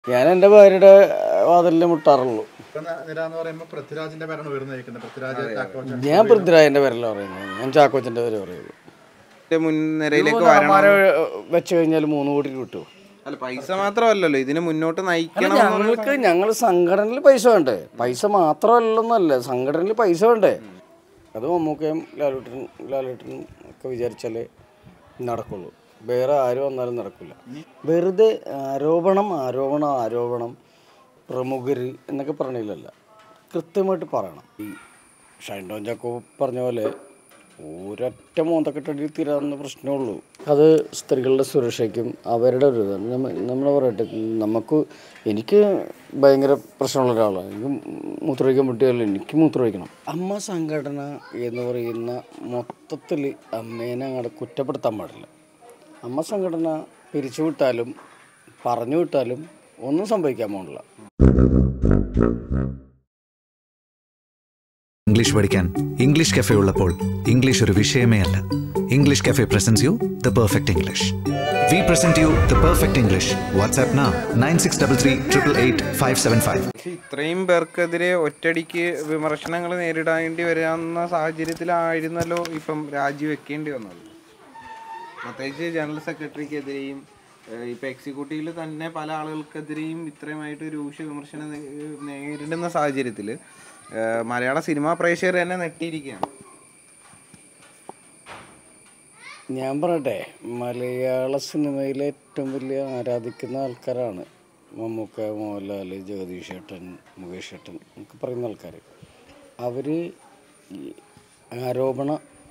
ഞാൻ എൻ്റെ ഭാര്യയുടെ വാതിലിൽ മുട്ടാറുള്ളൂ. ഞാൻ പൃഥ്വിരാജിന്റെ പേരല്ല പറയുന്നത്, ഞാൻ ചാക്കോച്ചന്റെ പേര് പറയുള്ളൂ. വെച്ച് കഴിഞ്ഞാൽ 3 കോടി കിട്ടുമോ? അല്ല, പൈസ മാത്രമല്ലല്ലോ ഇതിന് മുന്നോട്ട് നയിക്കണം. ഞങ്ങൾ സംഘടനയിൽ പൈസ വേണ്ടേ? പൈസ മാത്രമല്ലെന്നല്ല, സംഘടനയിൽ പൈസ വേണ്ടേ? അത് മമ്മൂക്കയും ലാലേട്ടനും ഒക്കെ വിചാരിച്ചാലേ നടക്കുള്ളൂ. വേറെ ആരും വന്നാലും നടക്കില്ല. വെറുതെ ആരോപണം പ്രമുഖർ എന്നൊക്കെ പറഞ്ഞില്ലല്ല, കൃത്യമായിട്ട് പറയണം. ഈ ഷൈൻ ടോം ചാക്കോ പറഞ്ഞ പോലെ ഒരൊറ്റ മോന്തക്കെട്ടടി തീരാവുന്ന പ്രശ്നമുള്ളൂ. അത് സ്ത്രീകളുടെ സുരക്ഷയ്ക്കും അവരുടെ ഒരു നമ്മൾ പറയട്ടെ, എനിക്ക് ഭയങ്കര പ്രശ്നമുള്ള ഒരാളാണ്. എനിക്ക് മൂത്രമൊഴിക്കാൻ പറ്റിയല്ലോ, എനിക്ക് മൂത്രമൊഴിക്കണം. അമ്മ സംഘടന എന്ന് പറയുന്ന മൊത്തത്തിൽ അമ്മേനെ അങ്ങോട്ട് കുറ്റപ്പെടുത്താൻ പാടില്ല. അമ്മ സംഘടന പിരിച്ചുവിട്ടാലും പറഞ്ഞു വിട്ടാലും ഒന്നും സംഭവിക്കാൻ പോകില്ല. ഇംഗ്ലീഷ് പഠിക്കാൻ ഇംഗ്ലീഷ് കഫേ ഉള്ളപ്പോൾ ഇംഗ്ലീഷ് ഒരു വിഷയമേ അല്ല. English cafe presents you the perfect English. We present you the perfect English. WhatsApp now 9633888575. ഇത്രയും പേർക്കെതിരെ ഒറ്റടിക്ക് വിമർശനങ്ങൾ നേരിടേണ്ടി വരാവുന്ന സാഹചര്യത്തിലായിരുന്നല്ലോ ഇപ്പം രാജിവെക്കേണ്ടി വന്നത്. പ്രത്യേകിച്ച് ജനറൽ സെക്രട്ടറിക്കെതിരെയും ഇപ്പം എക്സിക്യൂട്ടീവിൽ തന്നെ പല ആളുകൾക്കെതിരെയും ഇത്രയുമായിട്ട് രൂക്ഷ വിമർശനം നേരിടുന്ന സാഹചര്യത്തിൽ മലയാള സിനിമാ പ്രേക്ഷകർ തന്നെ നെട്ടിയിരിക്കുകയാണ്. ഞാൻ പറയട്ടെ, മലയാള സിനിമയിലെ ഏറ്റവും വലിയ ആരാധിക്കുന്ന ആൾക്കാരാണ് മമ്മൂക്ക, മോഹൻലാൽ, ജഗദീഷ് ഏട്ടൻ, മുകേഷ് ഏട്ടൻ എന്നൊക്കെ പറയുന്ന ആൾക്കാർ. അവർ ആരോപണ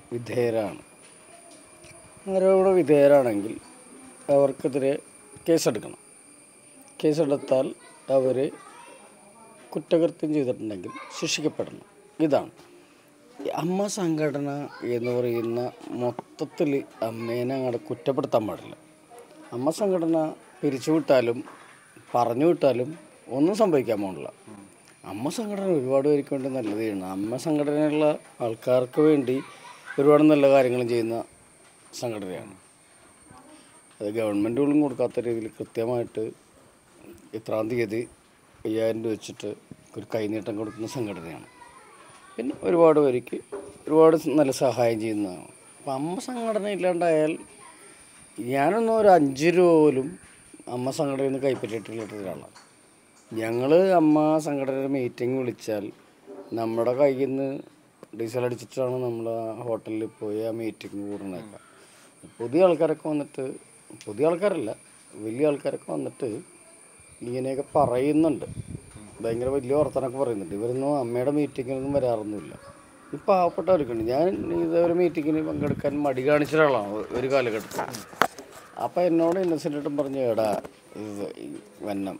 വിധേയരാണെങ്കിൽ അവർക്കെതിരെ കേസെടുക്കണം. കേസെടുത്താൽ അവർ കുറ്റകൃത്യം ചെയ്തിട്ടുണ്ടെങ്കിൽ ശിക്ഷിക്കപ്പെടണം. ഇതാണ് അമ്മ സംഘടന എന്ന് പറയുന്ന മൊത്തത്തിൽ അമ്മേനെ അങ്ങോട്ട് കുറ്റപ്പെടുത്താൻ പാടില്ല. അമ്മ സംഘടന പിരിച്ചുവിട്ടാലും പറഞ്ഞു വിട്ടാലും ഒന്നും സംഭവിക്കാൻ പോകില്ല. അമ്മ സംഘടന ഒരുപാട് പേർക്ക് വേണ്ടി നല്ലത് ചെയ്യണം. അമ്മ സംഘടനയുള്ള ആൾക്കാർക്ക് വേണ്ടി ഒരുപാട് നല്ല കാര്യങ്ങളും ചെയ്യുന്ന സംഘടനയാണ്. അത് ഗവൺമെൻറ് പോലും കൊടുക്കാത്ത രീതിയിൽ കൃത്യമായിട്ട് ഇത്രാം തീയതി 5000 രൂപ വെച്ചിട്ട് ഒരു കൈനീട്ടം കൊടുക്കുന്ന സംഘടനയാണ്. പിന്നെ ഒരുപാട് പേർക്ക് ഒരുപാട് നല്ല സഹായം ചെയ്യുന്നതാണ്. അപ്പം അമ്മ സംഘടന ഇല്ലാണ്ടായാൽ ഞാനൊന്നും ഒരു 5 രൂപ പോലും അമ്മ സംഘടനയിൽ നിന്ന് കൈപ്പറ്റിയിട്ടുള്ള ഒരാളാണ്. ഞങ്ങൾ അമ്മ സംഘടനയുടെ മീറ്റിംഗ് വിളിച്ചാൽ നമ്മുടെ കയ്യിൽ നിന്ന് ഡീസൽ അടിച്ചിട്ടാണ് നമ്മൾ ഹോട്ടലിൽ പോയി ആ മീറ്റിംഗ് കൂടുന്നതൊക്കെ. പുതിയ ആൾക്കാരൊക്കെ വന്നിട്ട്, പുതിയ ആൾക്കാരല്ല വലിയ ആൾക്കാരൊക്കെ വന്നിട്ട് ഇങ്ങനെയൊക്കെ പറയുന്നുണ്ട്, ഭയങ്കര വലിയ വർത്തനൊക്കെ പറയുന്നുണ്ട്. ഇവരൊന്നും അമ്മയുടെ മീറ്റിങ്ങിനൊന്നും വരാറൊന്നുമില്ല. ഈ പാവപ്പെട്ടവർക്കുണ്ട്. ഞാൻ ഇതേപോലെ മീറ്റിങ്ങിന് പങ്കെടുക്കാൻ മടി കാണിച്ച ഒരാളാണ് ഒരു കാലഘട്ടത്തിൽ. അപ്പോൾ എന്നോട് ഇന്നസെൻ്റ് പറഞ്ഞു, എടാ വന്നം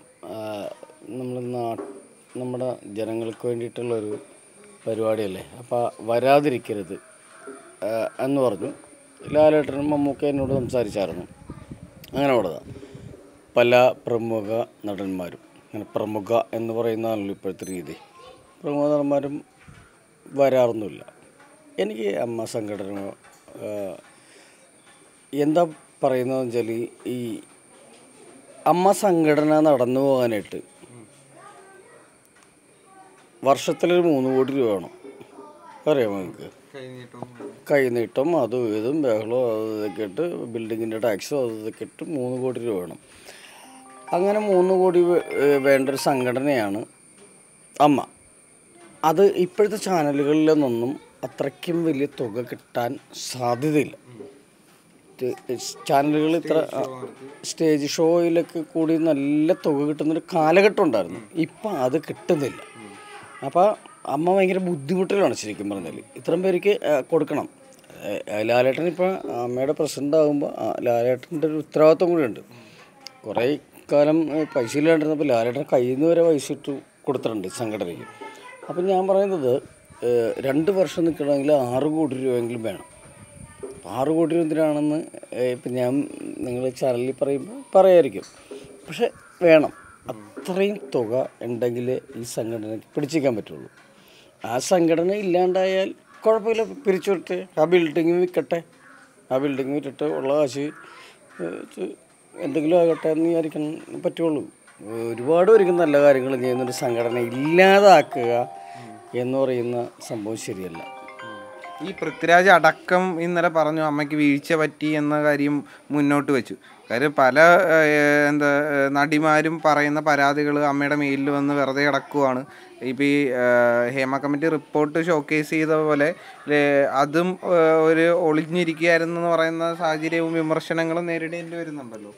നമ്മുടെ ജനങ്ങൾക്ക് വേണ്ടിയിട്ടുള്ളൊരു പരിപാടിയല്ലേ, അപ്പോൾ വരാതിരിക്കരുത് എന്ന് പറഞ്ഞു. ലാലേട്ടനും മമ്മൂക്ക എന്നോട് സംസാരിച്ചായിരുന്നു. അങ്ങനെ ഉള്ളതാണ് പല പ്രമുഖ നടന്മാരും. അങ്ങനെ പ്രമുഖ എന്ന് പറയുന്നതാണല്ലോ ഇപ്പോഴത്തെ രീതി. പ്രമുഖ നടന്മാരും വരാറൊന്നുമില്ല. എനിക്ക് അമ്മ സംഘടന എന്താ പറയുന്നതെന്ന് വെച്ചാൽ, ഈ അമ്മ സംഘടന നടന്നു പോകാനായിട്ട് വർഷത്തിലൊരു 3 കോടി രൂപ വേണം. അറിയാമോ നിങ്ങൾക്ക്? കൈനീട്ടം അതും ഇതും ബഹളവും അതൊക്കെ ഇട്ട് ബിൽഡിങ്ങിൻ്റെ ടാക്സും അതൊക്കെ ഇട്ട് 3 കോടി രൂപ വേണം. അങ്ങനെ 3 കോടി വേണ്ട ഒരു സംഘടനയാണ് അമ്മ. അത് ഇപ്പോഴത്തെ ചാനലുകളിലൊന്നും അത്രയ്ക്കും വലിയ തുക കിട്ടാൻ സാധ്യതയില്ല. ചാനലുകൾ ഇത്ര സ്റ്റേജ് ഷോയിലൊക്കെ കൂടി നല്ല തുക കിട്ടുന്നൊരു കാലഘട്ടം ഉണ്ടായിരുന്നു. ഇപ്പം അത് കിട്ടുന്നില്ല. അപ്പോൾ അമ്മ ഭയങ്കര ബുദ്ധിമുട്ടിലാണ് ശരിക്കും പറഞ്ഞാൽ. ഇത്രയും പേർക്ക് കൊടുക്കണം. ലാലേട്ടൻ ഇപ്പോൾ അമ്മയുടെ പ്രസിഡൻ്റ് ആകുമ്പോൾ ലാലേട്ടൻ്റെ ഒരു ഉത്തരവാദിത്വം കൂടിയുണ്ട്. കുറേ കാലം പൈസ ഇല്ലാണ്ടിരുന്നപ്പോൾ ലാലേട്ടൻ കയ്യിൽ നിന്ന് വരെ പൈസ ഇട്ട് കൊടുത്തിട്ടുണ്ട് സംഘടനയ്ക്ക്. അപ്പം ഞാൻ പറയുന്നത് 2 വർഷം നിൽക്കണമെങ്കിൽ 6 കോടി രൂപയെങ്കിലും വേണം. 6 കോടി രൂപ എന്തിനാണെന്ന് ഇപ്പം ഞാൻ നിങ്ങൾ ചാനലിൽ പറയായിരിക്കും. പക്ഷെ വേണം. അത്രയും തുക ഉണ്ടെങ്കിൽ ഈ സംഘടനയ്ക്ക് പിടിച്ചിരിക്കാൻ പറ്റുള്ളൂ. ആ സംഘടന ഇല്ലാണ്ടായാൽ കുഴപ്പമില്ല, പിരിച്ചു വിട്ടെ, ആ ബിൽഡിങ് വിൽക്കട്ടെ, ആ ബിൽഡിങ് വിറ്റിട്ട് ഉള്ള കാശ് എന്തെങ്കിലും ആകട്ടെ എന്ന് വിചാരിക്കാൻ പറ്റുള്ളൂ. ഒരുപാട് പേർക്ക് നല്ല കാര്യങ്ങൾ ചെയ്യുന്നൊരു സംഘടന ഇല്ലാതാക്കുക എന്ന് പറയുന്ന സംഭവം ശരിയല്ല. ഈ പൃഥ്വിരാജ് അടക്കം ഇന്നലെ പറഞ്ഞു അമ്മയ്ക്ക് വീഴ്ച പറ്റി എന്ന കാര്യം മുന്നോട്ട് വെച്ചു. കാര്യം പല നടിമാരും പറയുന്ന പരാതികൾ അമ്മയുടെ മെയിലിൽ വന്ന് വെറുതെ കിടക്കുവാണ്. ഇപ്പം ഈ ഹേമ കമ്മിറ്റി റിപ്പോർട്ട് ഷോക്കേസ് ചെയ്ത പോലെ അതും ഒരു ഒളിഞ്ഞിരിക്കുകയായിരുന്നു എന്ന് പറയുന്ന സാഹചര്യവും വിമർശനങ്ങളും നേരിടേണ്ടി വരുന്നുണ്ടല്ലോ.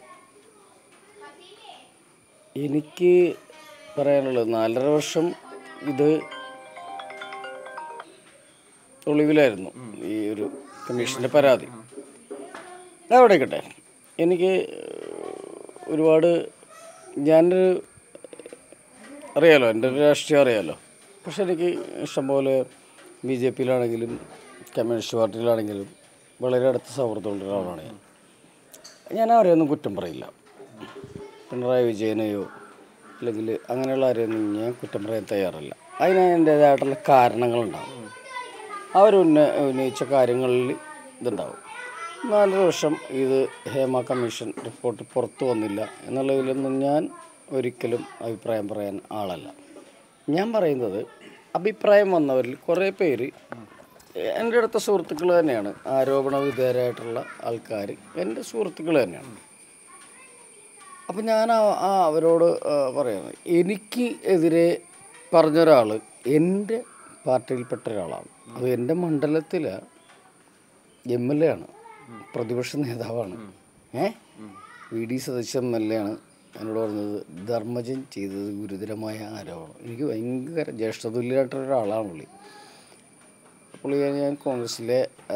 എനിക്ക് പറയാനുള്ളത് 4.5 വർഷം ഇത് ഒളിവിലായിരുന്നു ഈ ഒരു കമ്മീഷൻ്റെ പരാതി. അതവിടെ കേട്ടെ. എനിക്ക് ഒരുപാട് ഞാനൊരു അറിയാലോ, എൻ്റെ ഒരു രാഷ്ട്രീയം അറിയാലോ. പക്ഷെ എനിക്ക് ഇഷ്ടംപോലെ BJP-യിലാണെങ്കിലും കമ്മ്യൂണിസ്റ്റ് പാർട്ടിയിലാണെങ്കിലും വളരെ അടുത്ത സൗഹൃദമുള്ള ഒരാളാണ് ഞാൻ ആരെയൊന്നും കുറ്റം പറയില്ല. പിണറായി വിജയനെയോ അല്ലെങ്കിൽ അങ്ങനെയുള്ള ആരെയൊന്നും ഞാൻ കുറ്റം പറയാൻ തയ്യാറല്ല. അതിന് എൻ്റേതായിട്ടുള്ള കാരണങ്ങളുണ്ടാകും. ഉന്നയിച്ച കാര്യങ്ങളിൽ ഇതുണ്ടാവും. 4 വർഷം ഇത് ഹേമ കമ്മീഷൻ റിപ്പോർട്ട് പുറത്തു വന്നില്ല എന്നുള്ളതിലൊന്നും ഞാൻ ഒരിക്കലും അഭിപ്രായം പറയാൻ ആളല്ല. ഞാൻ പറയുന്നത് അഭിപ്രായം വന്നവരിൽ കുറേ പേര് എൻ്റെ അടുത്ത സുഹൃത്തുക്കൾ തന്നെയാണ്. ആരോപണ വിധേയരായിട്ടുള്ള ആൾക്കാർ എൻ്റെ സുഹൃത്തുക്കൾ തന്നെയാണ്. അപ്പം ഞാൻ അവരോട് പറയുന്നത്, എനിക്ക് എതിരെ പറഞ്ഞൊരാൾ എൻ്റെ പാർട്ടിയിൽപ്പെട്ട ഒരാളാണ്. അത് എൻ്റെ മണ്ഡലത്തിലെ MLA ആണ്, പ്രതിപക്ഷ നേതാവാണ്. VD സതീശൻ MLA ആണ് എന്നോട് പറഞ്ഞത് ധർമ്മജൻ ചെയ്തത് ഗുരുതരമായ ആരോപണം. എനിക്ക് ഭയങ്കര ജ്യേഷ്ഠതുല്യമായിട്ടൊരാളാണ് പുള്ളി. പുള്ളിയെ ഞാൻ കോൺഗ്രസ്സിലെ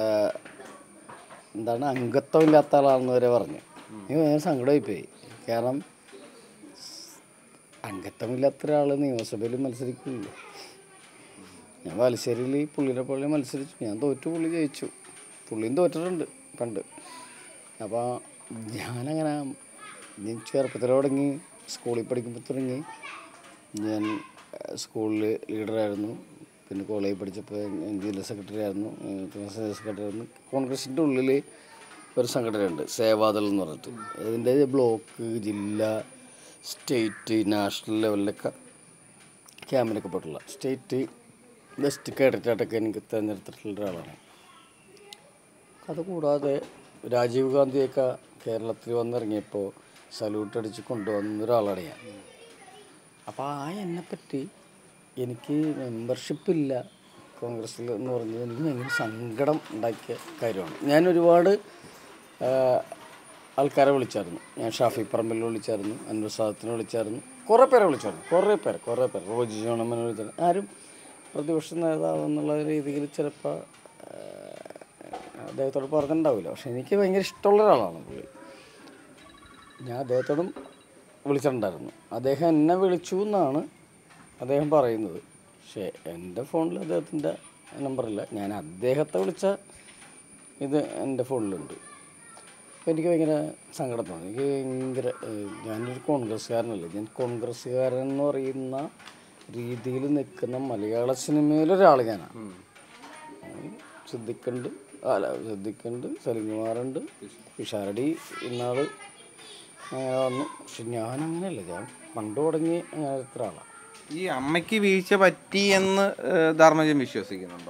അംഗത്വമില്ലാത്ത ആളാണെന്ന് വരെ പറഞ്ഞു. എനിക്ക് ഭയങ്കര സങ്കടമായിപ്പോയി. കാരണം അംഗത്വമില്ലാത്ത ഒരാൾ നിയമസഭയിൽ മത്സരിക്കില്ല. ഞാൻ ബാലുശ്ശേരിയിൽ പുള്ളിയുടെ പോലെ മത്സരിച്ചു. ഞാൻ തോറ്റു, പുള്ളി ജയിച്ചു. പുള്ളിയും തോറ്റിട്ടുണ്ട് പണ്ട്. അപ്പോൾ ഞാനങ്ങനെ ചെറുപ്പത്തിൽ തുടങ്ങി, സ്കൂളിൽ പഠിക്കുമ്പോൾ തുടങ്ങി. ഞാൻ സ്കൂളിൽ ലീഡറായിരുന്നു. പിന്നെ കോളേജിൽ പഠിച്ചപ്പോൾ ജില്ലാ സെക്രട്ടറി ആയിരുന്നു, സെക്രട്ടറി ആയിരുന്നു. കോൺഗ്രസിൻ്റെ ഉള്ളിൽ ഒരു സംഘടനയുണ്ട്, സേവാദൾ എന്ന് പറഞ്ഞിട്ട്. അതിൻ്റെ ബ്ലോക്ക്, ജില്ല, സ്റ്റേറ്റ്, നാഷണൽ ലെവലിലൊക്കെ ക്യാമ്പിനൊക്കെ പോയിട്ടുള്ള സ്റ്റേറ്റ് ബെസ്റ്റ് കേഡറ്റായിട്ടൊക്കെ എനിക്ക് തിരഞ്ഞെടുത്തിട്ടുള്ള ഒരാളാണ്. അതുകൂടാതെ രാജീവ് ഗാന്ധിയൊക്കെ കേരളത്തിൽ വന്നിറങ്ങിയപ്പോൾ സല്യൂട്ട് അടിച്ച് കൊണ്ടുവന്ന ഒരാളാണ് ഞാൻ. അപ്പോൾ എന്നെപ്പറ്റി എനിക്ക് മെമ്പർഷിപ്പില്ല കോൺഗ്രസ്സിൽ എന്ന് പറഞ്ഞത് എനിക്ക് ഭയങ്കര സങ്കടം ഉണ്ടാക്കിയ കാര്യമാണ്. ഞാൻ ഒരുപാട് ആൾക്കാരെ വിളിച്ചായിരുന്നു. ഞാൻ ഷാഫി പറമ്പിൽ വിളിച്ചായിരുന്നു, അൻവർ സാദത്തിനെ വിളിച്ചായിരുന്നു, കുറേ പേരെ വിളിച്ചായിരുന്നു. കുറേ പേര് റോജി ജോണമ്മനെ വിളിച്ചായിരുന്നു. ആരും പ്രതിപക്ഷ നേതാവ് എന്നുള്ള രീതിയിൽ ചിലപ്പോൾ അദ്ദേഹത്തോട് പറഞ്ഞിട്ടുണ്ടാവില്ല. പക്ഷെ എനിക്ക് ഭയങ്കര ഇഷ്ടമുള്ള ഒരാളാണ് പുള്ളി. ഞാൻ അദ്ദേഹത്തോടും വിളിച്ചിട്ടുണ്ടായിരുന്നു. അദ്ദേഹം എന്നെ വിളിച്ചു എന്നാണ് അദ്ദേഹം പറയുന്നത്. പക്ഷേ എൻ്റെ ഫോണിൽ അദ്ദേഹത്തിൻ്റെ നമ്പറില്ല. ഞാൻ അദ്ദേഹത്തെ വിളിച്ച ഇത് എൻ്റെ ഫോണിലുണ്ട്. അപ്പോൾ എനിക്ക് ഭയങ്കര സങ്കടം തോന്നി. എനിക്ക് ഭയങ്കര ഞാനൊരു കോൺഗ്രസ്സുകാരനല്ല. ഞാൻ കോൺഗ്രസ്സുകാരൻ എന്ന് പറയുന്ന രീതിയിൽ നിൽക്കുന്ന മലയാള സിനിമയിലൊരാൾ ഞാനാണ്. സിദ്ദിഖുണ്ട്, സലിംകുമാറുണ്ട്, പിഷാരടി ഇന്നാൾ അങ്ങനെ വന്നു. പക്ഷെ ഞാനങ്ങനെയല്ല. ഞാൻ പണ്ട് തുടങ്ങി അങ്ങനത്തെ ഒരാളാണ്. ഈ അമ്മയ്ക്ക് വീഴ്ച പറ്റി എന്ന് ധർമ്മജൻ വിശ്വസിക്കുന്നുണ്ടോ?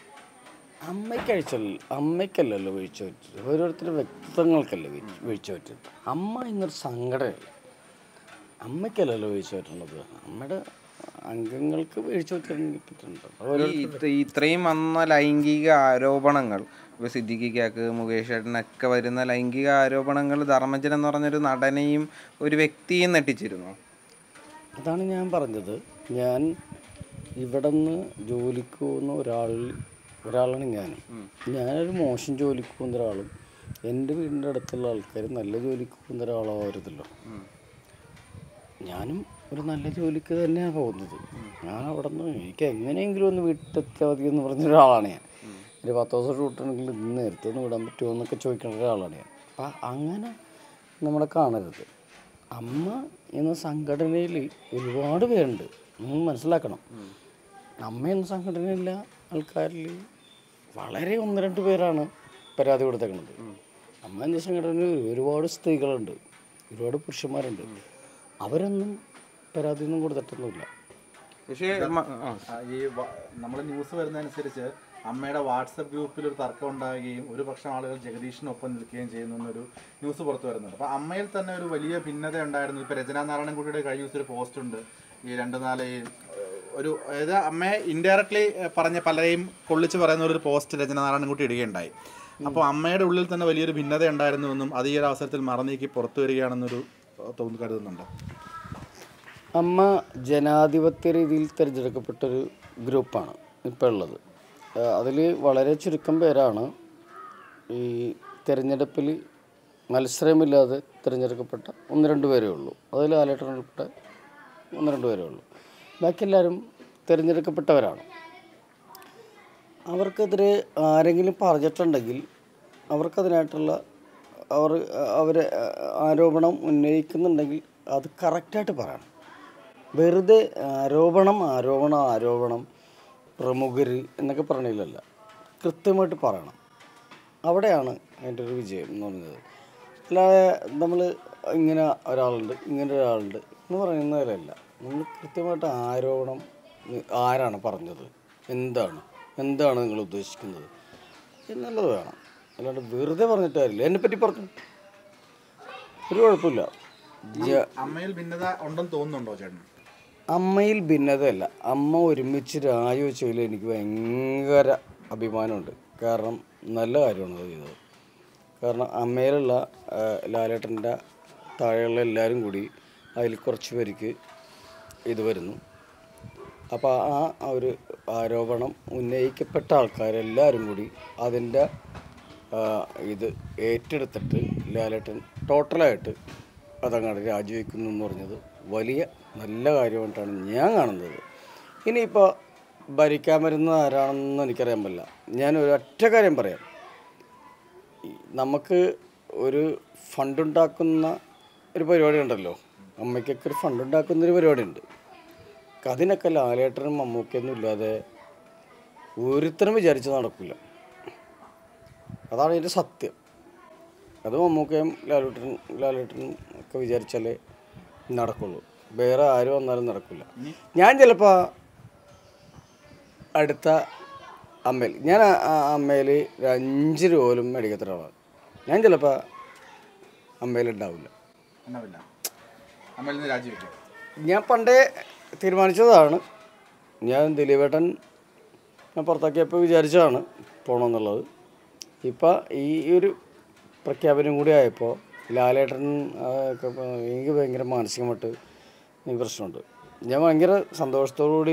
അമ്മയ്ക്കല്ലല്ലോ വീഴ്ച പറ്റിയത്, ഓരോരുത്തരുടെ വ്യക്തിത്വങ്ങൾക്കല്ലേ വീഴ്ച പറ്റിയത്. അമ്മ എന്നൊരു സംഘടനയല്ല, അമ്മയ്ക്കല്ലല്ലോ വീഴ്ച പറ്റുന്നത്. അമ്മയുടെ അംഗങ്ങൾക്ക് വീഴ്ച പറ്റിയിട്ടുണ്ട്. ഇത്രയും വന്ന ലൈംഗിക ആരോപണങ്ങൾ, ഇപ്പോൾ സിദ്ദിഖിക്കാക്ക്, മുകേഷ് ഏട്ടനൊക്കെ വരുന്ന ലൈംഗിക ആരോപണങ്ങൾ ധർമ്മജൻ എന്ന് പറഞ്ഞൊരു നടനെയും ഒരു വ്യക്തിയും നെട്ടിച്ചിരുന്നു. അതാണ് ഞാൻ പറഞ്ഞത്. ഞാൻ ഇവിടെ നിന്ന് ജോലിക്ക് പോകുന്ന ഒരാളാണ് ഞാനൊരു മോശം ജോലിക്ക് പോകുന്ന ഒരാളും എൻ്റെ വീടിൻ്റെ അടുത്തുള്ള ആൾക്കാർ നല്ല ജോലിക്ക് പോകുന്ന ഒരാളാവരുതല്ലോ. ഞാനും ഒരു നല്ല ജോലിക്ക് തന്നെയാണ് പോകുന്നത്. ഞാൻ അവിടെ നിന്ന് എനിക്ക് എങ്ങനെയെങ്കിലും ഒന്ന് വീട്ടിലെത്തിയാൽ മതി എന്ന് പറഞ്ഞൊരാളാണ് ഞാൻ. ഒരു 10 ദിവസം ഷൂട്ടുണ്ടെങ്കിൽ ഇന്ന് നേരത്തെ ഒന്ന് വിടാൻ പറ്റുമോ എന്നൊക്കെ ചോദിക്കുന്ന ഒരാളാണ് ഞാൻ. അപ്പം അങ്ങനെ നമ്മളെ കാണരുത്. അമ്മ എന്ന സംഘടനയിൽ ഒരുപാട് പേരുണ്ട്, നിങ്ങൾ മനസ്സിലാക്കണം. അമ്മ എന്ന സംഘടനയിലെ ആൾക്കാരിൽ വളരെ 1-2 പേരാണ് പരാതി കൊടുത്തേക്കുന്നത്. അമ്മ എന്ന സംഘടനയിൽ ഒരുപാട് സ്ത്രീകളുണ്ട്, ഒരുപാട് പുരുഷന്മാരുണ്ട്. അവരൊന്നും പരാതിയൊന്നും കൊടുത്തിട്ടൊന്നുമില്ല. പക്ഷേ ഈ നമ്മൾ ന്യൂസ് വരുന്നതനുസരിച്ച് അമ്മയുടെ വാട്സപ്പ് ഗ്രൂപ്പിൽ ഒരു തർക്കം ഉണ്ടാകുകയും ഒരു പക്ഷം ആളുകൾ ജഗദീഷിനൊപ്പം നിൽക്കുകയും ചെയ്യുന്നു എന്നൊരു ന്യൂസ് പുറത്തു വരുന്നുണ്ട്. അപ്പോൾ അമ്മയിൽ തന്നെ ഒരു വലിയ ഭിന്നത ഉണ്ടായിരുന്നു. ഇപ്പോൾ രചന നാരായണൻകുട്ടിയുടെ കഴിഞ്ഞ ദിവസം ഒരു പോസ്റ്റ് ഉണ്ട്. ഈ 2-4 ഒരു അതായത് അമ്മയെ ഇൻഡയറക്ട്ലി പറഞ്ഞ പലരെയും കൊള്ളിച്ച് പറയുന്ന ഒരു പോസ്റ്റ് രചന നാരായണൻകുട്ടി ഇടുകയുണ്ടായി. അപ്പോൾ അമ്മയുടെ ഉള്ളിൽ തന്നെ വലിയൊരു ഭിന്നത ഉണ്ടായിരുന്നുവെന്നും അത് ഈ ഒരു അവസരത്തിൽ മറന്നീക്കി പുറത്തു വരികയാണെന്നൊരു കരുതുന്നുണ്ട്. അമ്മ ജനാധിപത്യ രീതിയിൽ തിരഞ്ഞെടുക്കപ്പെട്ടൊരു ഗ്രൂപ്പാണ് ഇപ്പോൾ ഉള്ളത്. അതിൽ വളരെ ചുരുക്കം പേരാണ് ഈ തിരഞ്ഞെടുപ്പിൽ മത്സരമില്ലാതെ തിരഞ്ഞെടുക്കപ്പെട്ട 1-2 പേരേ ഉള്ളൂ. അതിൽ ലാലേട്ടൻ ഉൾപ്പെടെ 1-2 പേരേ ഉള്ളൂ. ബാക്കി എല്ലാവരും തിരഞ്ഞെടുക്കപ്പെട്ടവരാണ്. അവർക്കെതിരെ ആരെങ്കിലും പറഞ്ഞിട്ടുണ്ടെങ്കിൽ അവർക്കതിനായിട്ടുള്ള അവർ ആരോപണം ഉന്നയിക്കുന്നുണ്ടെങ്കിൽ അത് കറക്റ്റായിട്ട് പറയണം. വെറുതെ ആരോപണം പ്രമുഖർ എന്നൊക്കെ പറഞ്ഞില്ലല്ല, കൃത്യമായിട്ട് പറയണം. അവിടെയാണ് അതിൻ്റെ ഒരു വിജയം എന്ന് പറയുന്നത്. അല്ലാതെ നമ്മൾ ഇങ്ങനെ ഒരാളുണ്ട് എന്ന് പറയുന്നതിലല്ല. നമ്മൾ കൃത്യമായിട്ട് ആരോപണം ആരാണ് പറഞ്ഞത്, എന്താണ് നിങ്ങൾ ഉദ്ദേശിക്കുന്നത് എന്നുള്ളത് വേണം. അല്ലാണ്ട് വെറുതെ പറഞ്ഞിട്ട് കാര്യമില്ല. എന്നെപ്പറ്റി പറഞ്ഞു ഒരു കുഴപ്പമില്ല. അമ്മയിൽ ഭിന്നത ഉണ്ടെന്ന് തോന്നുന്നുണ്ടോ ചേട്ടൻ? അമ്മയിൽ ഭിന്നതയല്ല, അമ്മ ഒരുമിച്ച് രാജിവെച്ചതിൽ എനിക്ക് ഭയങ്കര അഭിമാനമുണ്ട്. കാരണം നല്ല കാര്യമാണ് അത് ചെയ്തത്. കാരണം അമ്മയിലുള്ള ലാലേട്ടൻ്റെ താഴെയുള്ള എല്ലാവരും കൂടി അതിൽ കുറച്ച് പേർക്ക് ഇത് വരുന്നു. അപ്പോൾ ആ ഒരു ആരോപണം ഉന്നയിക്കപ്പെട്ട ആൾക്കാരെല്ലാവരും കൂടി അതിൻ്റെ ഇത് ഏറ്റെടുത്തിട്ട് ലാലേട്ടൻ ടോട്ടലായിട്ട് അതങ്ങോട്ട് രാജിവെക്കുന്നു എന്ന് പറഞ്ഞത് വലിയ നല്ല കാര്യമായിട്ടാണ് ഞാൻ കാണുന്നത്. ഇനിയിപ്പോൾ ഭരിക്കാൻ വരുന്നത് ആരാണെന്ന് എനിക്കറിയാൻ പറ്റില്ല. ഞാൻ ഒരൊറ്റ കാര്യം പറയാം. നമുക്ക് ഒരു ഫണ്ടുണ്ടാക്കുന്ന ഒരു പരിപാടി ഉണ്ടല്ലോ, അമ്മയ്ക്കൊക്കെ ഒരു ഫണ്ടുണ്ടാക്കുന്നൊരു പരിപാടി ഉണ്ട്. അതിനൊക്കെ ലാലേട്ടനും മമ്മൂക്കൊന്നും ഇല്ലാതെ ഒരുത്തരും വിചാരിച്ച് നടക്കില്ല. അതാണ് ഇതിൻ്റെ സത്യം. അത് മമ്മൂക്കയും ലാലേട്ടനും ഒക്കെ വിചാരിച്ചാലേ നടക്കുള്ളൂ. വേറെ ആരും വന്നാലും നടക്കില്ല. ഞാൻ ചിലപ്പോൾ അടുത്ത അമ്മയിൽ അമ്മയിൽ 5 രൂപ പോലും മേടിക്കാത്ത ഒരാളാണ്. ഞാൻ ചിലപ്പോൾ അമ്മയിലുണ്ടാവില്ല. ഞാൻ പണ്ടേ തീരുമാനിച്ചതാണ്. ഞാൻ ദിലീപേട്ടൻ പുറത്താക്കിയപ്പോൾ വിചാരിച്ചതാണ് പോകണമെന്നുള്ളത്. ഇപ്പം ഈ ഒരു പ്രഖ്യാപനം കൂടി ആയപ്പോൾ ലാലേട്ടൻ എനിക്ക് ഭയങ്കര മാനസികമായിട്ട് എനിക്ക് പ്രശ്നമുണ്ട്. ഞാൻ ഭയങ്കര സന്തോഷത്തോടുകൂടി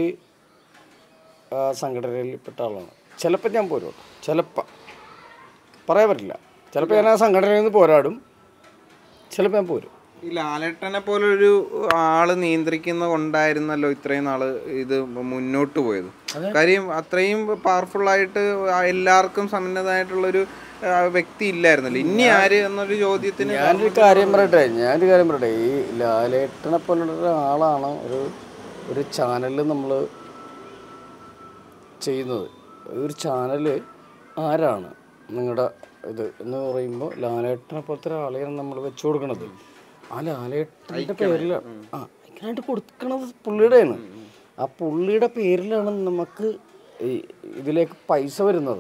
സംഘടനയിൽപ്പെട്ട ആളാണ്. ചിലപ്പോൾ ഞാൻ പോരും, ചിലപ്പോൾ പറയാൻ പറ്റില്ല. ചിലപ്പോൾ ഞാൻ ആ സംഘടനയിൽ നിന്ന് പോരാടും, ചിലപ്പോൾ ഞാൻ പോരും. ഈ ലാലേട്ടനെ പോലൊരു ആള് നിയന്ത്രിക്കുന്ന കൊണ്ടായിരുന്നല്ലോ ഇത്രയും നാള് ഇത് മുന്നോട്ട് പോയത്. കാര്യം അത്രയും പവർഫുള്ളായിട്ട് എല്ലാവർക്കും സമ്പന്നതായിട്ടുള്ളൊരു വ്യക്തി ഇല്ലായിരുന്നല്ലോ. ഇനി ആര് എന്നൊരു ചോദ്യത്തിന് ഞാനൊരു കാര്യം പറയട്ടെ. ഈ ലാലേട്ടനെ പോലുള്ള ഒരാളാണ് ഒരു ചാനലിൽ നമ്മൾ ചെയ്യുന്നത്. ഒരു ചാനൽ ആരാണ് നിങ്ങളുടെ ഇത് എന്ന് പറയുമ്പോൾ ലാലേട്ടനെ പോലത്തെ ഒരാളെയാണ് നമ്മൾ വെച്ചു കൊടുക്കണത്. ആ ലാലേട്ടൻ്റെ പേരിലാണ് അതിനായിട്ട് കൊടുക്കണത് പുള്ളിയുടെയാണ്. ആ പുള്ളിയുടെ പേരിലാണ് നമുക്ക് ഇതിലേക്ക് പൈസ വരുന്നത്.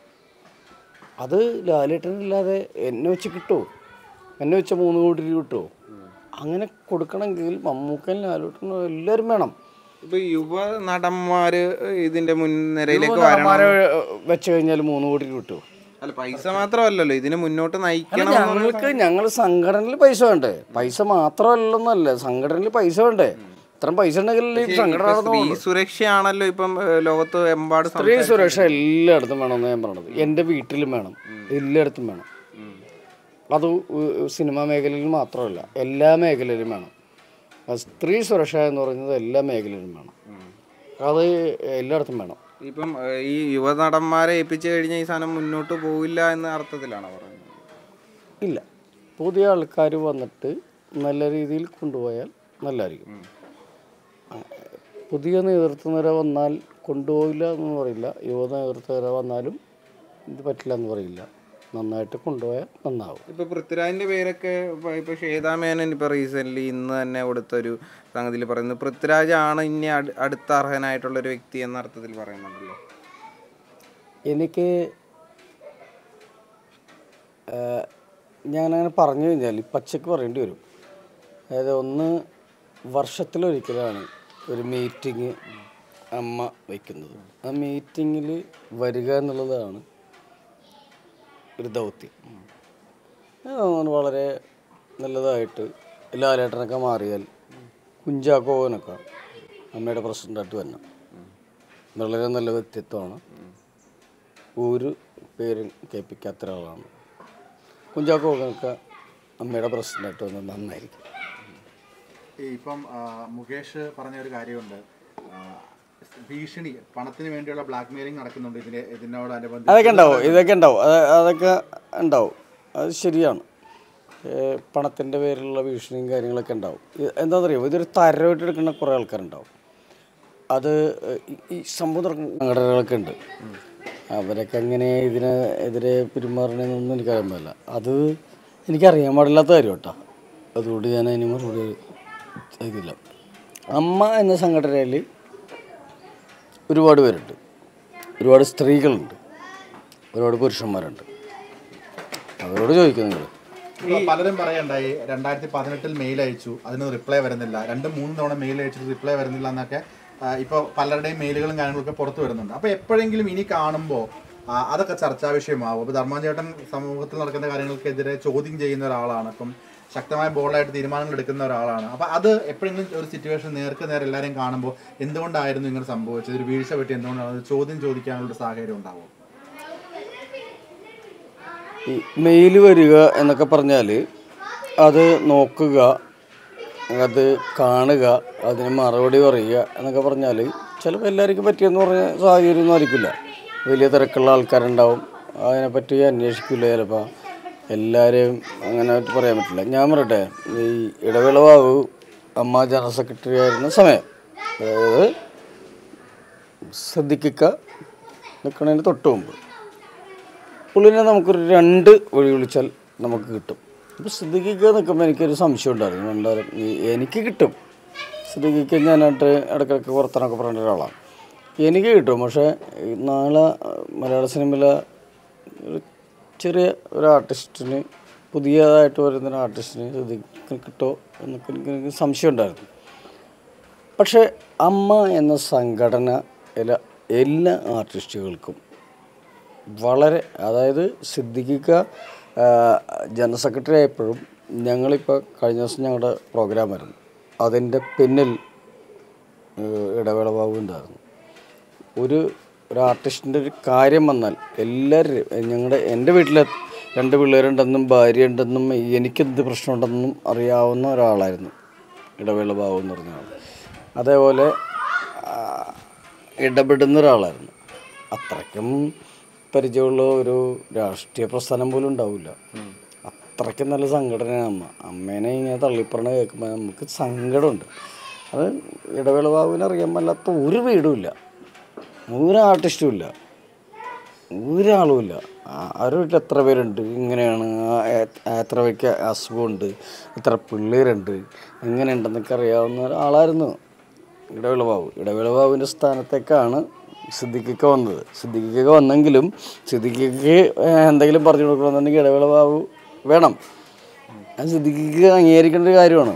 അത് ലാലേട്ടനില്ലാതെ എന്നെ വെച്ച് കിട്ടുമോ? എന്നെ വെച്ച 3 കോടി രൂപ കിട്ടുമോ? അങ്ങനെ കൊടുക്കണമെങ്കിൽ മമ്മൂക്കൻ ലാലേട്ടനും എല്ലാവരും വേണം. ഇപ്പൊ യുവ നടന്മാര് ഇതിന്റെ മുൻനിരയിലേക്ക് വെച്ച് കഴിഞ്ഞാൽ 3 കോടി രൂപ കിട്ടുമോ? അല്ല, പൈസ മാത്രമല്ലല്ലോ ഇതിനെ മുന്നോട്ട് നയിക്കണം. ഞങ്ങൾ സംഘടനയിൽ പൈസ വേണ്ടേ? പൈസ മാത്രമല്ലെന്നല്ല, സംഘടനയിൽ പൈസ വേണ്ടേ? ഇത്രയും പൈസ ഉണ്ടെങ്കിൽ സംഘടന സുരക്ഷയാണല്ലോ ഇപ്പം ലോകത്ത് എമ്പാട്. സ്ത്രീ സുരക്ഷ എല്ലായിടത്തും വേണമെന്ന് ഞാൻ പറഞ്ഞത്. എൻ്റെ വീട്ടിലും വേണം, എല്ലായിടത്തും വേണം. അത് സിനിമാ മേഖലയിൽ മാത്രമല്ല, എല്ലാ മേഖലയിലും വേണം. സ്ത്രീ സുരക്ഷ എന്ന് പറയുന്നത് എല്ലാ മേഖലയിലും വേണം. അത് എല്ലായിടത്തും വേണം. ഇപ്പം ഈ യുവനടന്മാരെ ഏൽപ്പിച്ചു കഴിഞ്ഞാൽ ഈ സാധനം മുന്നോട്ട് പോവില്ല എന്ന അർത്ഥത്തിലാണ് പറയുന്നത്. ഇല്ല, പുതിയ ആൾക്കാർ വന്നിട്ട് നല്ല രീതിയിൽ കൊണ്ടുപോയാൽ നല്ലതായിരിക്കും. പുതിയ നേതൃത്വനിര വന്നാൽ കൊണ്ടുപോയില്ല എന്ന് പറയില്ല, യുവ നേതൃത്വനിര വന്നാലും ഇത് പറ്റില്ല എന്ന് പറയില്ല. നന്നായിട്ട് കൊണ്ടുപോയാൽ നന്നാവും. ഇപ്പോൾ പൃഥ്വിരാജിൻ്റെ പേരൊക്കെ ഇപ്പോൾ ശ്വേതാ മേനൻ ഇപ്പോൾ റീസെൻ്റ്ലി ഇന്ന് തന്നെ കൊടുത്തൊരു സംഗതിയിൽ പറയുന്നത് പൃഥ്വിരാജാണ് ഇനി അടുത്ത അർഹനായിട്ടുള്ളൊരു വ്യക്തി എന്ന അർത്ഥത്തിൽ പറയുന്നുണ്ടല്ലോ. എനിക്ക് ഞാനങ്ങനെ പറഞ്ഞു കഴിഞ്ഞാൽ പച്ചക്ക് പറയേണ്ടി വരും. അതായത് ഒന്ന് വർഷത്തിലൊരിക്കലാണ് ഒരു മീറ്റിംഗ് അമ്മ വയ്ക്കുന്നത്. ആ മീറ്റിങ്ങിൽ വരിക എന്നുള്ളതാണ് ഒരു ദൗത്യം. വളരെ നല്ലതായിട്ട് ലാലേട്ടനൊക്കെ മാറിയാൽ കുഞ്ചാക്കോവനൊക്കെ അമ്മയുടെ പ്രസിഡൻ്റായിട്ട് വരണം. വളരെ നല്ല വ്യക്തിത്വമാണ്. ഒരു പേരും കേൾപ്പിക്കാത്ത ഒരാളാണ്. കുഞ്ചാക്കോവനൊക്കെ അമ്മയുടെ പ്രസിഡൻ്റായിട്ട് വന്നാൽ നന്നായിരിക്കും. ഇപ്പം മുകേഷ് പറഞ്ഞൊരു കാര്യമുണ്ട്, ഭീഷണി പണത്തിന് വേണ്ടിയുള്ള ബ്ലാക്ക് മെയിലിംഗ് നടക്കുന്നുണ്ട് ഇതിനോടനുബന്ധിച്ച്. ഇതൊക്കെ ഉണ്ടാവും. അത് ശരിയാണ്. പണത്തിൻ്റെ പേരിലുള്ള ഭീഷണിയും കാര്യങ്ങളൊക്കെ ഉണ്ടാവും. എന്താണെന്ന് അറിയുമോ, ഇതൊരു തരമായിട്ട് എടുക്കുന്ന കുറേ ആൾക്കാരുണ്ടാവും. അത് ഈ സംഭവം സംഘടനകളൊക്കെ ഉണ്ട്. അവരൊക്കെ എങ്ങനെ ഇതിനെതിരെ പെരുമാറണമെന്നൊന്നും എനിക്കറിയാൻ പാടില്ല. അത് എനിക്കറിയാൻ പാടില്ലാത്ത കാര്യം കേട്ടോ. അതുകൊണ്ട് ഞാൻ അതിന് മറുപടി ഇതില്ല. അമ്മ എന്ന സംഘടനയിൽ ഒരുപാട് പേരുണ്ട്, ഒരുപാട് സ്ത്രീകളുണ്ട്, ഒരുപാട് പുരുഷന്മാരുണ്ട്. അവരോട് ചോദിക്കുന്നത് പലരും പറയണ്ടായി 2018 മെയിൽ അയച്ചു, അതിന് റിപ്ലൈ വരുന്നില്ല, 2-3 തവണ മെയിൽ അയച്ചിട്ട് റിപ്ലൈ വരുന്നില്ല എന്നൊക്കെ ഇപ്പോൾ പലരുടെയും മെയിലുകളും കാര്യങ്ങളൊക്കെ പുറത്തു വരുന്നുണ്ട്. അപ്പോൾ എപ്പോഴെങ്കിലും ഇനി കാണുമ്പോൾ അതൊക്കെ ചർച്ചാ വിഷയമാവും. അപ്പോൾ ധർമ്മൻ ചേട്ടൻ സമൂഹത്തിൽ നടക്കുന്ന കാര്യങ്ങൾക്കെതിരെ ചോദ്യം ചെയ്യുന്ന ഒരാളാണ്, അപ്പം ശക്തമായ ബോൾഡായിട്ട് തീരുമാനങ്ങൾ എടുക്കുന്ന ഒരാളാണ്. അപ്പോൾ അത് എപ്പോഴെങ്കിലും ഒരു സിറ്റുവേഷൻ നേർക്ക് നേരെ എല്ലാവരെയും കാണുമ്പോൾ എന്തുകൊണ്ടായിരുന്നു ഇങ്ങനെ സംഭവിച്ചത്, ഒരു വീഴ്ച പറ്റി എന്തുകൊണ്ടാണ് ചോദ്യം ചോദിക്കാനുള്ള സാഹചര്യം ഉണ്ടാവും? ഈ മെയിൽ വരിക എന്നൊക്കെ പറഞ്ഞാൽ അത് നോക്കുക, അത് കാണുക, അതിന് മറുപടി പറയുക എന്നൊക്കെ പറഞ്ഞാൽ ചിലപ്പോൾ എല്ലാവർക്കും പറ്റിയെന്ന് പറഞ്ഞ സാഹചര്യമൊന്നും ആയിരിക്കില്ല. വലിയ തിരക്കുള്ള ആൾക്കാരുണ്ടാവും, അതിനെപ്പറ്റി അന്വേഷിക്കില്ല. ചിലപ്പോൾ എല്ലാവരെയും അങ്ങനെ പറയാൻ പറ്റില്ല. ഞാൻ പറയട്ടെ, ഈ ഇടവേള ബാബു അമ്മ ജനറൽ സെക്രട്ടറി ആയിരുന്ന സമയം, അതായത് ശ്രദ്ധിക്കുക നിൽക്കുന്നതിന് തൊട്ട് മുമ്പ് പുള്ളിനെ നമുക്കൊരു 2 വഴി വിളിച്ചാൽ നമുക്ക് കിട്ടും. അപ്പോൾ സിദ്ദിഖിക്ക് നിൽക്കുമ്പോൾ എനിക്കൊരു സംശയം ഉണ്ടായിരുന്നു, എനിക്ക് കിട്ടും. സിദ്ദിഖിക്ക് ഞാനായിട്ട് ഇടയ്ക്കിടയ്ക്ക് പുറത്താനൊക്കെ പറയേണ്ട ഒരാളാണ്, എനിക്ക് കിട്ടും. പക്ഷേ നാളെ മലയാള സിനിമയിലെ ഒരു ചെറിയ ഒരു ആർട്ടിസ്റ്റിന്, പുതിയതായിട്ട് വരുന്നൊരു ആർട്ടിസ്റ്റിന് സിദ്ദിഖിന് കിട്ടുമോ എന്നൊക്കെ എനിക്ക് സംശയം ഉണ്ടായിരുന്നു. പക്ഷേ അമ്മ എന്ന സംഘടന എല്ലാ ആർട്ടിസ്റ്റുകൾക്കും വളരെ, അതായത് സിദ്ദിഖിക്ക ജനറൽ സെക്രട്ടറി ആയപ്പോഴും ഞങ്ങളിപ്പോൾ കഴിഞ്ഞ ദിവസം ഞങ്ങളുടെ പ്രോഗ്രാമായിരുന്നു, അതിൻ്റെ പിന്നിൽ ഇടവേള ബാബു ഉണ്ടായിരുന്നു. ഒരു ആർട്ടിസ്റ്റിൻ്റെ ഒരു കാര്യം വന്നാൽ എല്ലാവരും എൻ്റെ വീട്ടിൽ 2 പിള്ളേരുണ്ടെന്നും ഭാര്യയുണ്ടെന്നും എനിക്കെന്ത് പ്രശ്നമുണ്ടെന്നും അറിയാവുന്ന ഒരാളായിരുന്നു ഇടവേള ബാബു എന്ന് പറഞ്ഞ ആൾ. അതേപോലെ ഇടപെടുന്ന ഒരാളായിരുന്നു. അത്രയ്ക്കും പരിചയമുള്ള ഒരു രാഷ്ട്രീയ പ്രസ്ഥാനം പോലും ഉണ്ടാവില്ല. അത്രയ്ക്കും നല്ല സംഘടനയാണ് അമ്മേനെ ഇങ്ങനെ തള്ളിപ്പറഞ്ഞ കേൾക്കുമ്പോൾ നമുക്ക് സങ്കടമുണ്ട്. അത് ഇടവേള ബാബുവിനെ അറിയാൻ പാടില്ലാത്ത ഒരു വീടുമില്ല, ഒരു ആർട്ടിസ്റ്റും ഇല്ല, ഒരാളുമില്ല. അവരുടെ വീട്ടിൽ എത്ര പേരുണ്ട്, ഇങ്ങനെയാണ്, എത്ര പേർക്ക് അസുഖമുണ്ട്, എത്ര പിള്ളേരുണ്ട്, എങ്ങനെയുണ്ടെന്നൊക്കെ അറിയാവുന്ന ഒരാളായിരുന്നു ഇടവേള ബാബു. ഇടവേള ബാബുവിൻ്റെ സ്ഥാനത്തേക്കാണ് സിദ്ദിഖിക്ക വന്നത്. സിദ്ദിഖിക്ക വന്നെങ്കിലും സിദ്ദിഖിക്ക് എന്തെങ്കിലും പറഞ്ഞു കൊടുക്കണമെന്നുണ്ടെങ്കിൽ ഇടവേള ബാബു വേണം. അത് സിദ്ദിഖിക്ക് അംഗീകരിക്കേണ്ട ഒരു കാര്യമാണ്.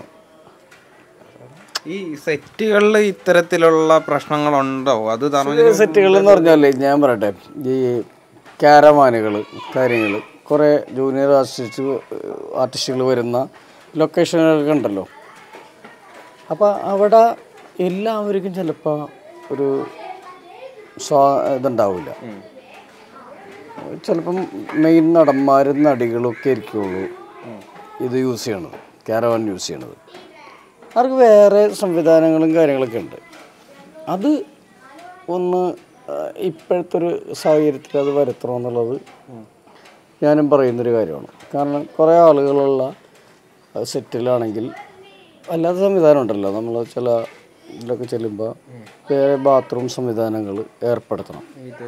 ഈ സെറ്റുകളിൽ ഇത്തരത്തിലുള്ള പ്രശ്നങ്ങളുണ്ടോ? അത് സെറ്റുകൾ എന്ന് പറഞ്ഞാൽ ഞാൻ പറയട്ടെ, ഈ ക്യാരവാനുകൾ കാര്യങ്ങൾ കുറേ ജൂനിയർ ആർട്ടിസ്റ്റുകൾ വരുന്ന ലൊക്കേഷനുകളൊക്കെ ഉണ്ടല്ലോ. അപ്പോൾ അവിടെ എല്ലാവർക്കും ചിലപ്പോൾ ഒരു ഇതുണ്ടാവില്ല. ചിലപ്പം മെയിൻ നടന്മാരും നടികളൊക്കെ ആയിരിക്കുള്ളൂ ഇത് യൂസ് ചെയ്യണത്, ക്യാരവാൻ യൂസ് ചെയ്യണത്. അവർക്ക് വേറെ സംവിധാനങ്ങളും കാര്യങ്ങളൊക്കെ ഉണ്ട്. അത് ഒന്ന് ഇപ്പോഴത്തെ ഒരു സാഹചര്യത്തിൽ അത് വരുത്തണമെന്നുള്ളത് ഞാനും പറയുന്നൊരു കാര്യമാണ്. കാരണം കുറേ ആളുകളുള്ള സെറ്റിലാണെങ്കിൽ അല്ലാത്ത സംവിധാനം ഉണ്ടല്ലോ, നമ്മൾ ചില ഇതിലൊക്കെ ചെല്ലുമ്പോൾ വേറെ ബാത്റൂം സംവിധാനങ്ങൾ ഏർപ്പെടുത്തണം.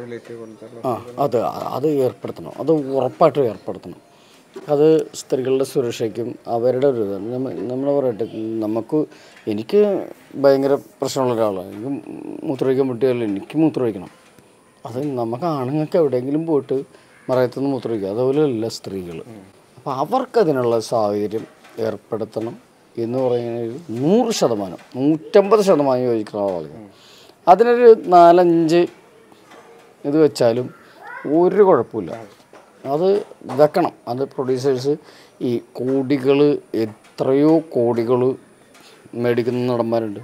അത് ഏർപ്പെടുത്തണം, അത് ഉറപ്പായിട്ടും ഏർപ്പെടുത്തണം. അത് സ്ത്രീകളുടെ സുരക്ഷയ്ക്കും അവരുടെ ഒരു ഇതാണ്. നമ്മൾ പറയട്ടെ, എനിക്ക് ഭയങ്കര പ്രശ്നമുള്ള ഒരാളാണ്. എനിക്ക് മൂത്രമൊഴിക്കാൻ പറ്റിയാലും എനിക്ക് മൂത്രമൊഴിക്കണം. അത് നമുക്ക് ആണുങ്ങൾക്ക് എവിടെയെങ്കിലും പോയിട്ട് മറയത്തുനിന്ന് മൂത്രമൊഴിക്കുക, അതുപോലെയല്ല സ്ത്രീകൾ. അപ്പോൾ അവർക്കതിനുള്ള സാഹചര്യം ഏർപ്പെടുത്തണം എന്ന് പറയുന്നത് 100%, 150% യോജിക്കുന്ന ആളുകൾ. അതിനൊരു 4-5 ഇത് വെച്ചാലും ഒരു കുഴപ്പമില്ല. അത് വെക്കണം. അത് പ്രൊഡ്യൂസേഴ്സ് ഈ കോടികൾ, എത്രയോ കോടികൾ മേടിക്കുന്ന നടന്മാരുണ്ട്.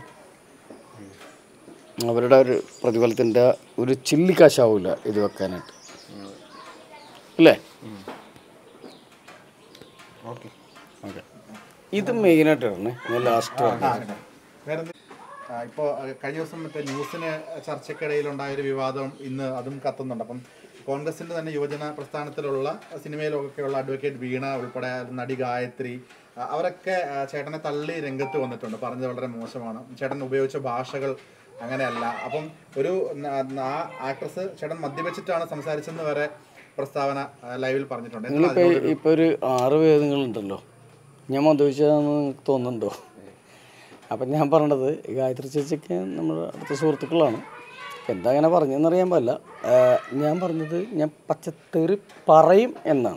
അവരുടെ ഒരു പ്രതിഫലത്തിൻ്റെ ഒരു ചില്ലിക്കാശാവില്ല ഇത് വെക്കാനായിട്ട്, അല്ലേ? ഓക്കെ, ഇത് മെയിനായിട്ട് വരണേ. ഞാൻ ലാസ്റ്റ് ഇപ്പോൾ കഴിഞ്ഞ ദിവസം മറ്റേ ന്യൂസിന് ചർച്ചയ്ക്കിടയിലുണ്ടായൊരു വിവാദം ഇന്ന് അതും കത്തുന്നുണ്ട്. അപ്പം കോൺഗ്രസിൻ്റെ തന്നെ യുവജന പ്രസ്ഥാനത്തിലുള്ള സിനിമയിലൊക്കെയുള്ള അഡ്വക്കേറ്റ് വീണ ഉൾപ്പെടെ നടി ഗായത്രി, അവരൊക്കെ ചേട്ടനെ തള്ളി രംഗത്ത് വന്നിട്ടുണ്ട്. പറഞ്ഞത് വളരെ മോശമാണ്, ചേട്ടൻ ഉപയോഗിച്ച ഭാഷകൾ അങ്ങനെയല്ല. അപ്പം ഒരു ആക്ട്രസ് ചേട്ടൻ മദ്യപിച്ചിട്ടാണ് സംസാരിച്ചെന്ന് വരെ പ്രസ്താവന ലൈവിൽ പറഞ്ഞിട്ടുണ്ട്. ഇപ്പോൾ ഒരു 6 വേദങ്ങളുണ്ടല്ലോ, ഞാൻ മദ്യപിച്ചതാണെന്ന് നിങ്ങൾക്ക് തോന്നുന്നുണ്ടോ? അപ്പം ഞാൻ പറഞ്ഞത് ഗായത്രി ചേച്ചിക്ക് നമ്മുടെ അടുത്ത സുഹൃത്തുക്കളാണ്. എന്താ അങ്ങനെ പറഞ്ഞതെന്നറിയാൻ പാടില്ല. ഞാൻ പറഞ്ഞത് ഞാൻ പച്ചത്തേറി പറയും എന്നാണ്.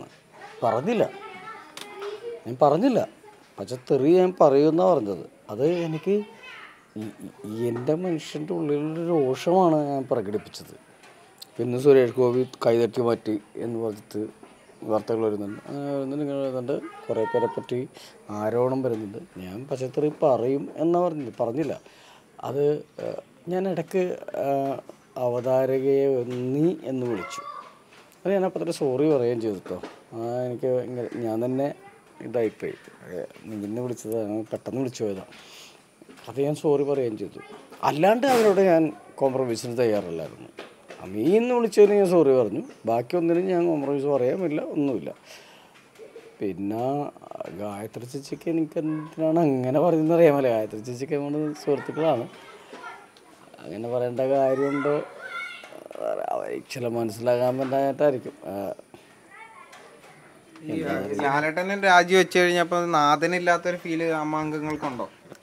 ഞാൻ പറഞ്ഞില്ല പച്ചത്തെറി ഞാൻ പറയുമെന്നാണ് പറഞ്ഞത്. അത് എനിക്ക് എൻ്റെ മനുഷ്യൻ്റെ ഉള്ളിലുള്ള രോഷമാണ് ഞാൻ പ്രകടിപ്പിച്ചത്. പിന്നെ സുരേഷ് ഗോപി കൈതട്ടി മാറ്റി എന്ന് പറഞ്ഞിട്ട് വാർത്തകൾ വരുന്നുണ്ട്, ഇങ്ങനെ വരുന്നുണ്ട്. കുറേ പേരെ പറ്റി ആരോപണം വരുന്നുണ്ട്. ഞാൻ പച്ചക്കറി പറയും എന്ന് പറഞ്ഞില്ല. അത് ഞാൻ ഇടയ്ക്ക് അവതാരകയെ നീ എന്ന് വിളിച്ചു. അത് ഞാൻ അപ്പം തന്നെ സോറി പറയുകയും ചെയ്തു കേട്ടോ. എനിക്ക് ഞാൻ തന്നെ ഇതായിപ്പോയി, നിന്നെ വിളിച്ചത് പെട്ടെന്ന് വിളിച്ചു പോയതാണ്. അത് ഞാൻ സോറി പറയുകയും ചെയ്തു. അല്ലാണ്ട് അവരോട് ഞാൻ കോംപ്രമൈസിന് തയ്യാറല്ലായിരുന്നു. നീ എന്ന് വിളിച്ചതിന് ഞാൻ സോറി പറഞ്ഞു, ബാക്കി ഒന്നിനും ഞാൻ കോംപ്രമൈസ് പറയാമില്ല, ഒന്നുമില്ല. പിന്നെ ഗായത്രി ചേച്ചിക്ക് എനിക്ക് എന്തിനാണ് അങ്ങനെ പറയുന്നത് അറിയാമല്ലോ. ഗായത്രി ചേച്ചിക്ക് നമ്മുടെ സുഹൃത്തുക്കളാണ്, അങ്ങനെ പറയേണ്ട കാര്യമുണ്ടോ ചില മനസ്സിലാകാൻ പറ്റായിട്ടായിരിക്കും. ലാലേട്ടനെ രാജിവെച്ച് കഴിഞ്ഞപ്പോൾ നാഥനില്ലാത്തൊരു ഫീല് അംഗങ്ങൾക്കുണ്ടോ?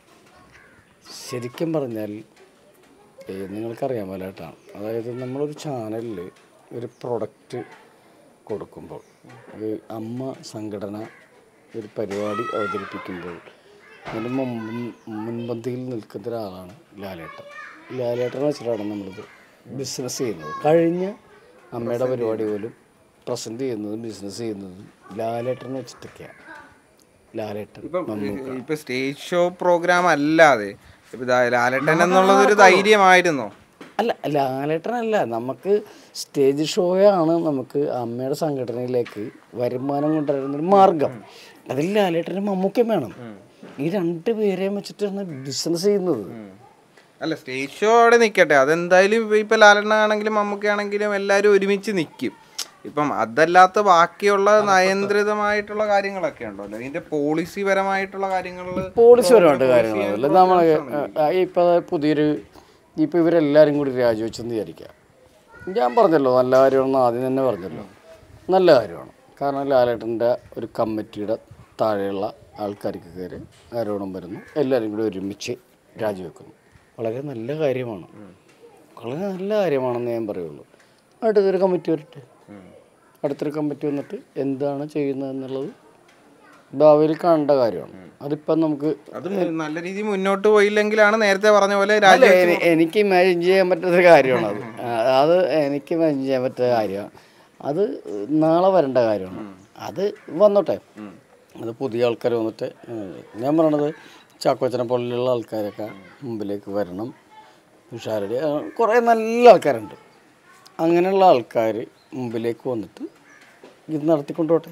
ശരിക്കും പറഞ്ഞാൽ നിങ്ങൾക്കറിയാമല്ലോ ഏട്ടാണ്, അതായത് നമ്മളൊരു ചാനലിൽ ഒരു പ്രൊഡക്റ്റ് കൊടുക്കുമ്പോൾ, ഒരു അമ്മ സംഘടന ഒരു പരിപാടി അവതരിപ്പിക്കുമ്പോൾ അതിന് മുൻപന്തിയിൽ നിൽക്കുന്ന ഒരാളാണ് ലാലേട്ടൻ. ലാലേട്ടനെ വെച്ചിട്ടാണ് നമ്മളിത് ബിസിനസ് ചെയ്യുന്നത്. കഴിഞ്ഞ അമ്മയുടെ പരിപാടി പോലും പ്രസൻറ്റ് ചെയ്യുന്നതും ബിസിനസ് ചെയ്യുന്നതും ലാലേട്ടനെ വെച്ചിട്ടൊക്കെയാണ്. ലാലേട്ടൻ ഇപ്പം സ്റ്റേജ് ഷോ പ്രോഗ്രാം അല്ലാതെ ലാലേട്ടൻ എന്നുള്ളതൊരു ധൈര്യമായിരുന്നോ? അല്ല, ലാലേട്ടനല്ല, നമുക്ക് സ്റ്റേജ് ഷോയാണ് നമുക്ക് അമ്മയുടെ സംഘടനയിലേക്ക് വരുമാനം കൊണ്ടുവരുന്നൊരു മാർഗം. അതിൽ ലാലേട്ടനും മമ്മൂക്കയും വേണം. ഈ 2 പേരെയും വെച്ചിട്ടാണ് ബിസിനസ് ചെയ്യുന്നത്. അല്ല, സ്റ്റേജ് ഷോ അവിടെ നിൽക്കട്ടെ, അതെന്തായാലും ഇപ്പം ലാലേട്ടനാണെങ്കിലും മമ്മൂക്കയാണെങ്കിലും എല്ലാവരും ഒരുമിച്ച് നിൽക്കും. ഇപ്പം അതല്ലാത്ത ബാക്കിയുള്ള നയന്ത്രിതമായിട്ടുള്ള കാര്യങ്ങളൊക്കെ ഉണ്ടല്ലോ, ഇതിന്റെ പോളിസി പരമായിട്ടുള്ള പോളിസിപരമായിട്ട് കാര്യങ്ങളല്ല. നമ്മളെ ഇപ്പം പുതിയൊരു ഇപ്പം ഇവരെല്ലാവരും കൂടി രാജിവെച്ചെന്ന് വിചാരിക്കുക. ഞാൻ പറഞ്ഞല്ലോ നല്ല കാര്യമാണെന്ന് ആദ്യം തന്നെ പറഞ്ഞല്ലോ, നല്ല കാര്യമാണ്. കാരണം ലാലേട്ടൻ്റെ ഒരു കമ്മിറ്റിയുടെ താഴെയുള്ള ആൾക്കാർക്ക് കയറി ആരോപണം വരുന്നു, എല്ലാവരും കൂടി ഒരുമിച്ച് രാജിവെക്കുന്നു. വളരെ നല്ല കാര്യമാണ്, വളരെ നല്ല കാര്യമാണെന്ന് ഞാൻ പറയുള്ളൂ. അടുത്തൊരു കമ്മിറ്റി വരട്ടെ, അടുത്തൊരു കമ്മിറ്റി വന്നിട്ട് എന്താണ് ചെയ്യുന്നതെന്നുള്ളത് ഭാവിയിൽ കാണേണ്ട കാര്യമാണ്. അതിപ്പം നമുക്ക് അത് നല്ല രീതിയിൽ മുന്നോട്ട് പോയില്ലെങ്കിലാണ് നേരത്തെ പറഞ്ഞ പോലെ എനിക്ക് ഇമാജിൻ ചെയ്യാൻ പറ്റുന്ന കാര്യമാണ്. അത് എനിക്ക് ഇമാജിൻ ചെയ്യാൻ പറ്റുന്ന കാര്യമാണ്. അത് നാളെ വരേണ്ട കാര്യമാണ്. അത് വന്നോട്ടെ, അത് പുതിയ ആൾക്കാർ വന്നിട്ട്. ഞാൻ പറയണത് ചാക്കോച്ചനെ പോലെയുള്ള ആൾക്കാരൊക്കെ മുമ്പിലേക്ക് വരണം. ഉഷാരടി കുറേ നല്ല ആൾക്കാരുണ്ട്. അങ്ങനെയുള്ള ആൾക്കാർ മുമ്പിലേക്ക് വന്നിട്ട് ഇത് നടത്തിക്കൊണ്ടോട്ടെ.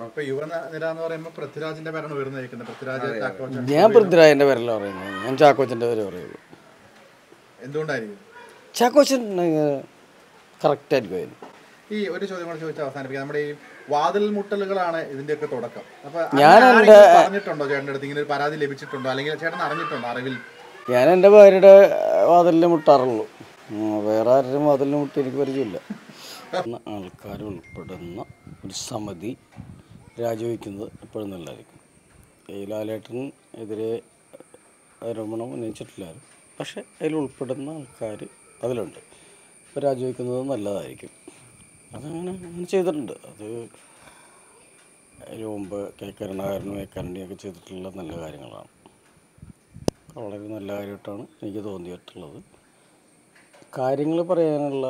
ഞാൻ പൃഥ്വിരാജിന്റെ പേരല്ല പറയുന്നത്, ഞാൻ ചാക്കോച്ചൻ്റെ പേര് പറയുള്ളൂ. എന്തുകൊണ്ടായിരിക്കും? ചാക്കോച്ചൻ കറക്റ്റായിരിക്കും. ഈ ഒരു ചോദ്യം കൂടെ ചോദിച്ചാൽ അവസാനിപ്പിക്കാം. നമ്മുടെ ഈ വാതിൽ മുട്ടലുകളാണ് ഇതിന്റെയൊക്കെ തുടക്കം. അപ്പൊ ഞാൻ പറഞ്ഞിട്ടുണ്ടോ ചേട്ടൻ്റെ അടുത്ത് ഇങ്ങനെ ഒരു പരാതി ലഭിച്ചിട്ടുണ്ടോ, അല്ലെങ്കിൽ ചേട്ടൻ അറിഞ്ഞിട്ടുണ്ടോ അറിവിൽ ഞാൻ എൻ്റെ ഭാര്യയുടെ വാതിലിന് മുട്ടാറുള്ളൂ. വേറെ ആരുടെയും വാതിലിന് മുട്ടി എനിക്ക് പരിചയമില്ല. ആൾക്കാർ ഉൾപ്പെടുന്ന ഒരു സമിതി രാജിവെക്കുന്നത് എപ്പോഴും നല്ലതായിരിക്കും. ഈ ലാലേട്ടനെതിരെ ആരോപണം ഉന്നയിച്ചിട്ടില്ല, പക്ഷേ അതിൽ ഉൾപ്പെടുന്ന ആൾക്കാർ അതിലുണ്ട്. അപ്പോൾ രാജിവെക്കുന്നത് നല്ലതായിരിക്കും. അങ്ങനെ ചെയ്തിട്ടുണ്ട്. അത് അതിന് മുമ്പ് കെ കരുണാകരനും കരുണയൊക്കെ ചെയ്തിട്ടുള്ള നല്ല കാര്യങ്ങളാണ്. വളരെ നല്ല കാര്യമായിട്ടാണ് എനിക്ക് തോന്നിയിട്ടുള്ളത്. കാര്യങ്ങൾ പറയാനുള്ള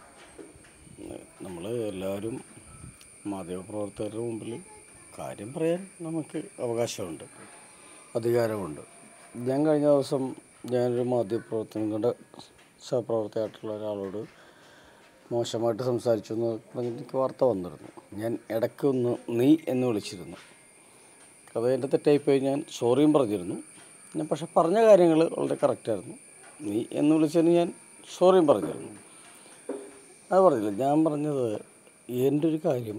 നമ്മൾ എല്ലാവരും മാധ്യമപ്രവർത്തകരുടെ മുമ്പിൽ കാര്യം പറയാൻ നമുക്ക് അവകാശമുണ്ട്, അധികാരമുണ്ട്. ഞാൻ കഴിഞ്ഞ ദിവസം ഞാനൊരു മാധ്യമപ്രവർത്തകരുടെ സഹപ്രവർത്തകയായിട്ടുള്ള ഒരാളോട് മോശമായിട്ട് സംസാരിച്ചു എന്ന് പറഞ്ഞിട്ട് എനിക്ക് വാർത്ത വന്നിരുന്നു. ഞാൻ ഇടയ്ക്കൊന്ന് നീ എന്ന് വിളിച്ചിരുന്നു. അത് എൻ്റെ തെറ്റായിപ്പോയി. ഞാൻ സോറിയും പറഞ്ഞിരുന്നു. ഞാൻ പക്ഷെ പറഞ്ഞ കാര്യങ്ങൾ വളരെ കറക്റ്റായിരുന്നു. നീ എന്ന് വിളിച്ചതിന് ഞാൻ സോറിയും പറഞ്ഞിരുന്നു. അത് പറഞ്ഞില്ല. ഞാൻ പറഞ്ഞത് എൻ്റെ ഒരു കാര്യം,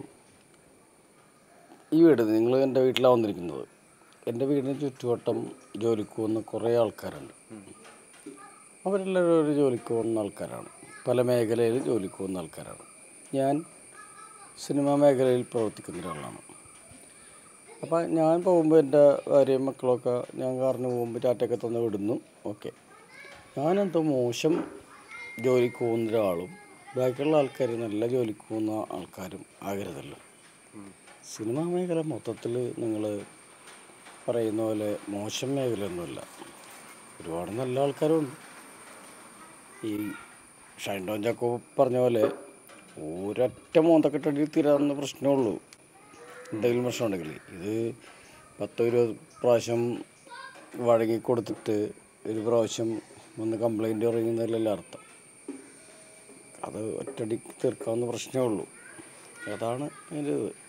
ഈ വീട് നിങ്ങൾ എൻ്റെ വീട്ടിലാണ് വന്നിരിക്കുന്നത്. എൻ്റെ വീടിന് ചുറ്റുവട്ടം ജോലിക്ക് പോകുന്ന കുറേ ആൾക്കാരുണ്ട്. അവരെല്ലാവരും ഒരു ജോലിക്ക് പോകുന്ന ആൾക്കാരാണ്. പല മേഖലയിൽ ജോലിക്ക് പോകുന്ന ആൾക്കാരാണ്. ഞാൻ സിനിമാ മേഖലയിൽ പ്രവർത്തിക്കുന്ന ഒരാളാണ്. അപ്പോൾ ഞാൻ പോകുമ്പോൾ എൻ്റെ ഭാര്യയും മക്കളൊക്കെ ഞാൻ കാറിന് പോകുമ്പോൾ ടാറ്റയൊക്കെ തന്ന് വിടുന്നു. ഓക്കെ, ഞാനെന്തോ മോശം ജോലിക്ക് പോകുന്ന ഒരാളും ബാക്കിയുള്ള ആൾക്കാർ നല്ല ജോലിക്ക് പോകുന്ന ആൾക്കാരും ആകരുതല്ലോ. സിനിമാ മേഖല മൊത്തത്തിൽ നിങ്ങൾ പറയുന്ന പോലെ മോശം മേഖലയൊന്നുമില്ല. ഒരുപാട് നല്ല ആൾക്കാരുണ്ട്. ഈ ഷൈൻ ടോം ചാക്കോ പറഞ്ഞ പോലെ ഒരൊറ്റ മോന്തക്കെട്ടടി തീരാവുന്ന പ്രശ്നമുള്ളൂ. എന്തെങ്കിലും പ്രശ്നം ഉണ്ടെങ്കിൽ ഇത് 10-20 പ്രാവശ്യം വഴങ്ങിക്കൊടുത്തിട്ട് ഒരു പ്രാവശ്യം ഒന്ന് കംപ്ലൈൻറ്റ് പറയുന്നതിലല്ല അർത്ഥം. അത് ഒറ്റടി തീർക്കാവുന്ന പ്രശ്നമേ ഉള്ളൂ. അതാണ് അതിൻ്റെ ഇത്.